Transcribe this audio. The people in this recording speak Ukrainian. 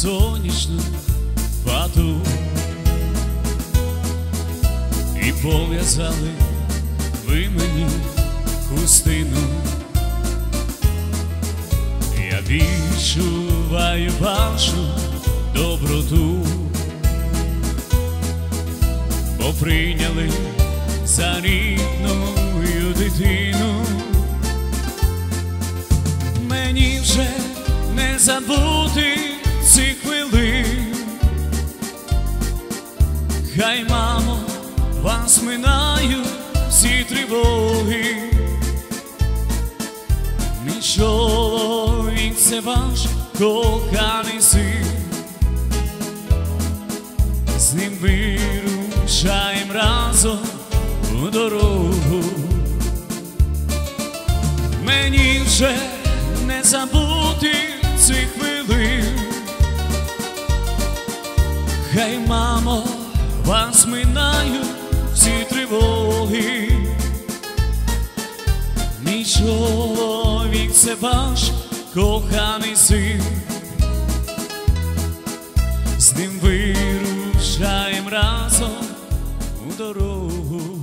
сонячну вату і пов'язали ви мені хустину. Я відчуваю вашу доброту, бо прийняли за рідною дитину. Мені вже не забути цих хвилин. Хай, мамо, вас минають всі тривоги. Мій чоловік — це ваш коханий син. З ним вирушаєм разом у дорогу. Мені вже не забути цих хвилин. Хай, мамо, вас минають всі тривоги. Мій чоловік — це ваш коханий син. З ним вирушаєм разом у дорогу.